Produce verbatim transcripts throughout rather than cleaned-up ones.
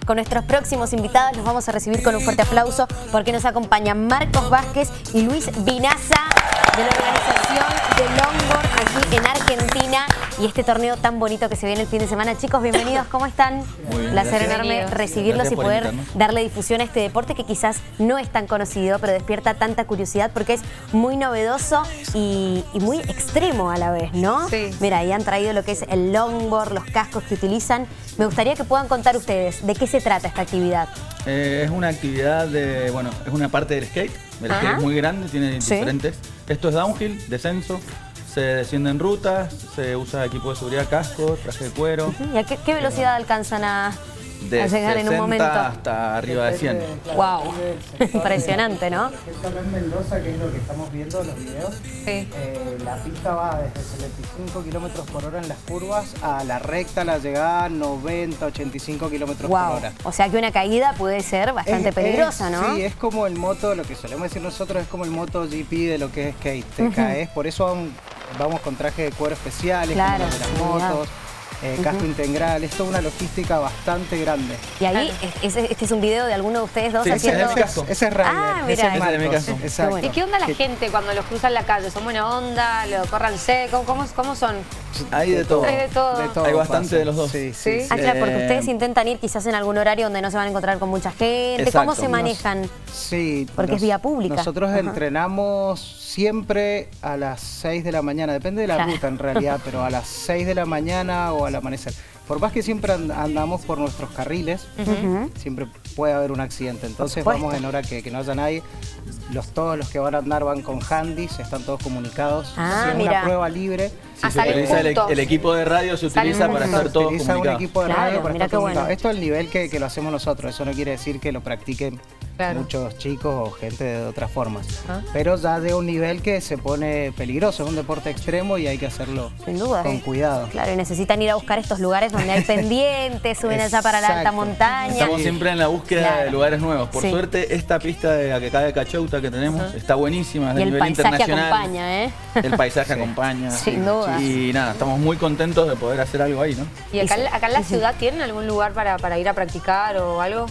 con nuestros próximos invitados. Los vamos a recibir con un fuerte aplauso porque nos acompañan Marcos Vázquez y Luis Vinaza de la organización de Longboard aquí en Argentina y este torneo tan bonito que se viene el fin de semana. Chicos, bienvenidos, ¿cómo están? Muy bien, placer gracias. enorme recibirlos Gracias y por poder invitarnos. darle difusión a este deporte que quizás no es tan conocido, pero despierta tanta curiosidad porque es muy novedoso y, y muy extremo a la vez, ¿no? Sí. Mira, ahí han traído lo que es el longboard, los cascos que utilizan. Me gustaría que puedan contar ustedes de qué se trata esta actividad. Eh, es una actividad de, bueno, es una parte del skate. El Ajá. skate es muy grande, tiene Sí. diferentes. Esto es downhill, descenso. Se desciende en rutas, se usa equipo de seguridad, casco, traje de cuero. ¿Y a qué, qué velocidad alzan a, De a llegar en un momento? sesenta hasta arriba de cien. Wow, impresionante, ¿no? Esto acá en Mendoza, que es lo que estamos viendo en los videos, Sí. eh, la pista va desde setenta y cinco kilómetros por hora en las curvas a la recta, la llegada noventa, ochenta y cinco kilómetros por Wow, hora. o sea que una caída puede ser bastante Es- peligrosa, es- ¿no? Sí, es como el moto, lo que solemos decir nosotros, es como el moto G P de lo que es skate. Te Ujú. caes, por eso vamos, vamos con traje de cuero especiales, Claro, como los de las seguridad. motos, eh, casco integral. Esto es una logística bastante grande. Y ahí, es- es- este es un video de alguno de ustedes dos Sí, ese es haciendo... el casco. Ese es Ryder, Ah, ese mira. es Ese es de mi Marcos, casco. exacto. Qué ¿Y qué onda la Que- gente cuando los cruzan la calle? ¿Son buena onda? ¿Lo corran seco? ¿Cómo, cómo son? Hay de todo. Hay de todo. De todo Hay bastante pasa. de los dos. Sí, Sí. sí, Ah, sí. claro, porque Eh, ustedes intentan ir quizás en algún horario donde no se van a encontrar con mucha gente. ¿Cómo Exacto. se manejan? Sí, Porque es vía pública. Nosotros Ajá. entrenamos siempre a las seis de la mañana, depende de la Claro. ruta en realidad, pero a las seis de la mañana o al amanecer. Por más que siempre and- andamos por nuestros carriles, Ujú. siempre puede haber un accidente. Entonces Por supuesto. vamos en hora que, que no haya nadie. Los, todos los que van a andar van con handys, están todos comunicados. Ah, Si es mira. una prueba libre. Si Ah, se salen utiliza el, juntos. el equipo de radio, se Salen utiliza para juntos. estar todos utiliza un comunicados. equipo de Claro, radio para mira estar qué bueno. comunicado. Esto es el nivel que, que lo hacemos nosotros. Eso no quiere decir que lo practiquen Claro. muchos chicos o gente de otras formas. Ah. Pero ya de un nivel que se pone peligroso. Es un deporte extremo y hay que hacerlo Sin duda. con cuidado. Claro, y necesitan ir a buscar estos lugares donde hay pendientes, suben allá para la alta Exacto. montaña. Estamos siempre en la búsqueda Claro. de lugares nuevos. Por Sí. suerte, esta pista de la que cae de Cacheuta que tenemos está buenísima, es Y de el nivel paisaje internacional. acompaña, ¿eh? El paisaje Sí. acompaña. Sin duda. Y nada, estamos muy contentos de poder hacer algo ahí, ¿no? ¿Y acá, acá en la ciudad tienen algún lugar para, para ir a practicar o algo?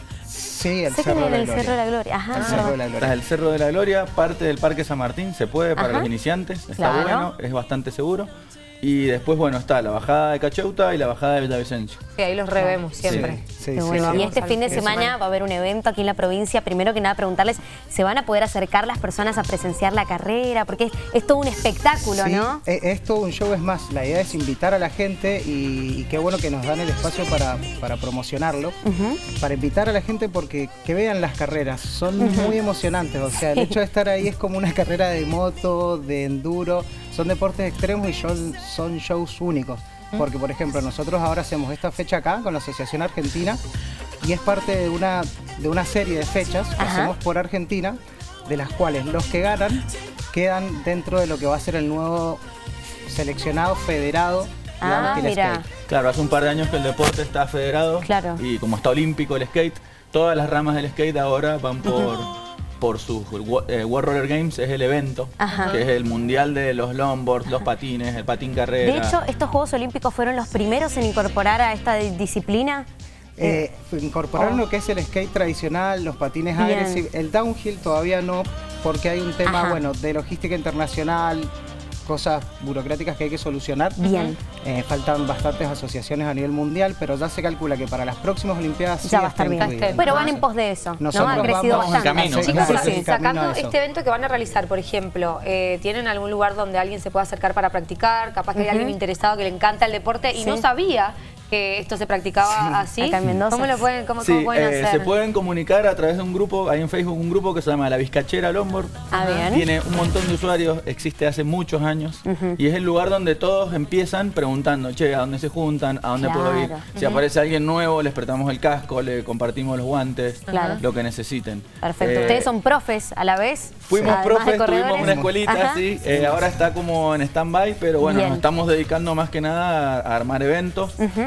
Sí, el Sé que Cerro de en la el Gloria. Cerro de la Gloria. Ajá. El Cerro de la Tras Gloria. el Cerro de la Gloria, parte del Parque San Martín, se puede para Ajá. los iniciantes, está Claro. bueno, es bastante seguro. Y después, bueno, está la bajada de Cacheuta y la bajada de Villavicencio. Sí, ahí los revemos siempre. Sí, Qué sí, bueno. sí. Y vamos este al fin de fin de semana semana. va a haber un evento aquí en la provincia. Primero que nada, preguntarles, ¿se van a poder acercar las personas a presenciar la carrera? Porque es, es todo un espectáculo, Sí, ¿no? e- es todo un show, es más, la idea es invitar a la gente y, y qué bueno que nos dan el espacio para, para promocionarlo, Ujú. para invitar a la gente porque que vean las carreras, son muy emocionantes, o sea, el hecho de estar ahí es como una carrera de moto, de enduro, son deportes extremos y son, son shows únicos, porque por ejemplo nosotros ahora hacemos esta fecha acá con la Asociación Argentina y es parte de una, de una serie de fechas que Ajá. hacemos por Argentina, de las cuales los que ganan quedan dentro de lo que va a ser el nuevo seleccionado federado. Ah, digamos, que el mira. skate. Claro, hace un par de años que el deporte está federado. Claro. Y como está olímpico el skate, todas las ramas del skate ahora van por, por sus eh, World Roller Games, es el evento, Ajá. que es el mundial de los longboards, los patines, el patín carrera. De hecho, estos Juegos Olímpicos fueron los primeros en incorporar a esta di- disciplina. Eh, incorporaron oh. lo que es el skate tradicional, los patines Bien. agresivos, el downhill todavía no, porque hay un tema Ajá. bueno de logística internacional, cosas burocráticas que hay que solucionar. Bien. Eh, faltan bastantes asociaciones a nivel mundial, pero ya se calcula que para las próximas Olimpiadas sí Ya va a está estar bien. incluido. Pero van en pos de eso, ¿no? Nosotros Han crecido vamos en bastante. camino, Sí, Chicos, sí, sa- sí, camino sacando a eso. este evento que van a realizar, por ejemplo, eh, ¿tienen algún lugar donde alguien se pueda acercar para practicar? Capaz que hay Ujú. alguien interesado que le encanta el deporte y Sí. no sabía que esto se practicaba así. Acá en Mendoza. ¿Cómo lo pueden, cómo, Sí, cómo pueden eh, hacer? se pueden comunicar a través de un grupo, hay en Facebook un grupo que se llama La Vizcachera Longboard. Ah, bien. Tiene un montón de usuarios, existe hace muchos años y es el lugar donde todos empiezan preguntando, che, ¿a dónde se juntan? ¿A dónde puedo ir? Claro. Si aparece alguien nuevo, les prestamos el casco, le compartimos los guantes, Claro. lo que necesiten. Perfecto. Eh, ¿Ustedes son profes a la vez? Fuimos Además de profes, tuvimos corredores. una escuelita, Ajá. sí. Eh, ahora está como en stand-by, pero bueno, Bien. nos estamos dedicando más que nada a, a armar eventos. Ujú.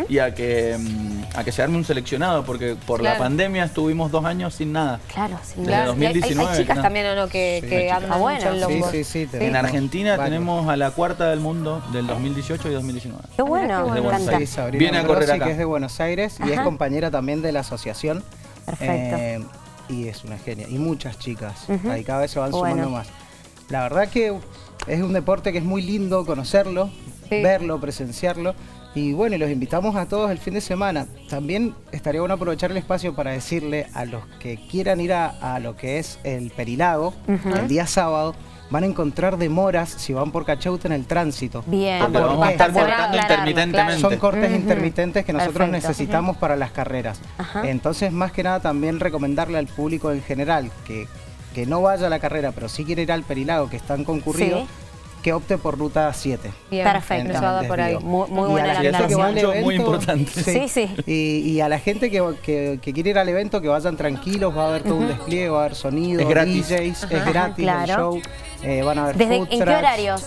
y a que, mm, a que se arme un seleccionado, porque por Claro. la pandemia estuvimos dos años sin nada. Claro, sin Desde duda. dos mil diecinueve, Hay, hay chicas no. también, ¿o no? Que, Sí, que hay chicas. andan Ah, bueno. mucho en Sí, longboard. sí, sí. En tenemos Argentina varios. tenemos a la cuarta del mundo del dos mil dieciocho y dos mil diecinueve. Qué bueno, Es de me Buenos encanta. Aires. Sí, Sabrina Viene a correr Grossi, acá. que es de Buenos Aires y es Ajá. compañera también de la asociación. Perfecto. Eh, y es una genia. Y muchas chicas. Ujú. Ahí cada vez se van Bueno. sumando más. La verdad que es un deporte que es muy lindo conocerlo, Sí. verlo, presenciarlo. Y bueno, y los invitamos a todos el fin de semana. También estaría bueno aprovechar el espacio para decirle a los que quieran ir a, a lo que es el Perilago, Ujú. el día sábado, van a encontrar demoras si van por Cachauta en el tránsito. Bien. Porque lo ¿por vamos a qué? estar Está cortando cerrado, intermitentemente. Son cortes Ujú. intermitentes que nosotros Perfecto. necesitamos para las carreras. Ajá. Entonces, más que nada, también recomendarle al público en general que, que no vaya a la carrera, pero sí quiere ir al Perilago, que están concurridos, Sí. que opte por ruta siete. Bien, Perfecto. nos va a dar por ahí. Desvío. Muy, muy Y buena a la la Sí, eso gente es que va aclaración. al mucho, muy evento- importante. Sí, sí. Y, y a la gente que, que- que quiere ir al evento, que vayan tranquilos, va a haber todo un despliegue, va a haber sonido, Es gratis. D Js, es Ajá, gratis claro. el show, eh, van a haber ¿Desde, food ¿En qué trucks. horarios?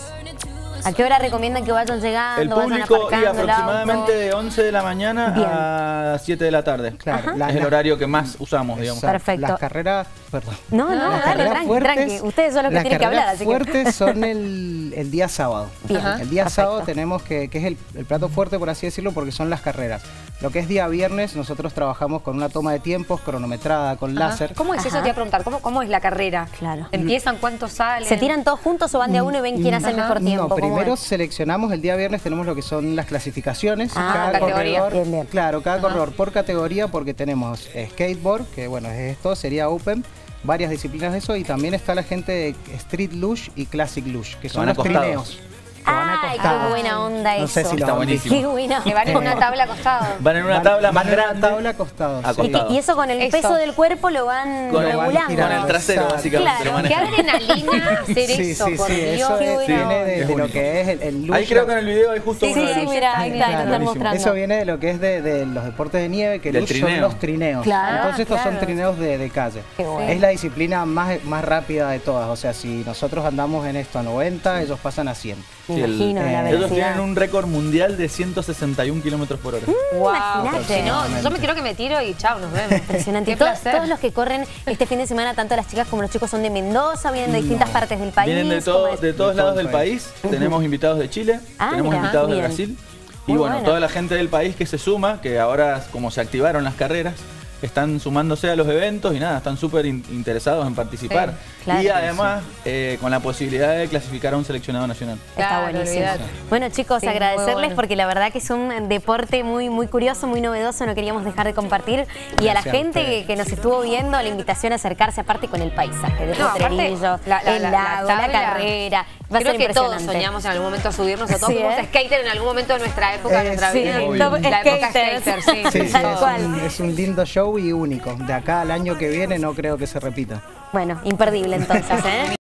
¿A qué hora recomiendan que vayan llegando? El vayan público iba aparcando el aproximadamente auto? de once de la mañana Bien. a siete de la tarde. Claro, Ajá. la- Es el la- horario que más usamos, digamos. Exacto. Perfecto. Las carreras, perdón. No, no, Las dale, carreras tranqui, fuertes- tranqui. Ustedes son los que las tienen que hablar, carreras así que- fuertes son el, el día sábado. Bien, El día perfecto. sábado tenemos que, que es el, el plato fuerte, por así decirlo, porque son las carreras. Lo que es día viernes, nosotros trabajamos con una toma de tiempos cronometrada, con Ajá. láser. ¿Cómo es eso? Ajá. Te iba a preguntar. ¿Cómo, ¿Cómo es la carrera? Claro. ¿Empiezan? ¿Cuántos salen? ¿Se tiran todos juntos o van de a uno y ven quién hace el Ajá. mejor tiempo? No, ¿Cómo primero es? seleccionamos el día viernes, tenemos lo que son las clasificaciones. Ah, cada categoría. corredor, Bien, bien. claro, cada Ajá. corredor por categoría, porque tenemos eh, skateboard, que bueno, es esto, sería open, varias disciplinas de eso, y también está la gente de Street Luge y Classic Luge, que son van los acostados. trineos. Que van Ay, acostados. qué buena onda No eso. sé si lo Está han buenísimo. Qué buena Que van en una Eh, tabla acostado. Van en una Van- tabla van más en una grande. tabla acostados. Acostados. Y, y eso con el Eso. peso del cuerpo lo van Con el- regulando. con el trasero, Exacto. básicamente. Claro, lo Qué manejan. adrenalina hacer Sí, eso, sí, por sí, Dios. eso qué es- buena viene onda. de, de Es lo único. que es el, el luge. Ahí creo que en el video hay justo Sí, uno sí, de sí, ellos. mira, ahí está, lo están Buenísimo. mostrando. Eso viene de lo que es de, de los deportes de nieve, que Del luge son trineo. los trineos. Claro, Entonces estos claro. son trineos de, de calle. Qué bueno. Es la disciplina más, más rápida de todas. O sea, si nosotros andamos en esto a noventa, ellos pasan a cien. Me Sí, el- imagino la eh, Ellos velocidad. tienen un récord mundial de ciento sesenta y un kilómetros por hora. Wow. Imagínate. Si no, yo me quiero que me tiro y chao, nos vemos. Impresionante. Qué Y to- placer. todos los que corren este fin de semana, tanto las chicas como los chicos, son de Mendoza, vienen de distintas partes del país. Vienen de, ¿cómo todo- es? de todos De todo lados el del país. Tenemos invitados de Chile, Ah, tenemos mira, invitados bien. de Brasil. Y Muy bueno, bueno. toda la gente del país que se suma, que ahora como se activaron las carreras, están sumándose a los eventos y nada, están súper in- interesados en participar. Sí, claro. Y además eh, con la posibilidad de clasificar a un seleccionado nacional. Está Claro, buenísimo. olvidate. Bueno, chicos, Sí, muy agradecerles bueno. porque la verdad que es un deporte muy, muy curioso, muy novedoso, no queríamos dejar de compartir. Y a la Gracias a gente que, ustedes. que nos estuvo viendo, la invitación a acercarse aparte con el paisaje de No, aparte, Potrerillo, la- la- el la- la lago, la, tabla. carrera. Va a Creo ser que todos impresionante. soñamos en algún momento a subirnos, o todos Sí, fuimos ¿eh? skater en algún momento de nuestra época, de Eh, nuestra sí, vida. obvio. Top La época skaters. skater, sí. Sí, sí, Tal es cual. un, es un lindo show y único. De acá al año que viene no creo que se repita. Bueno, imperdible entonces, ¿eh?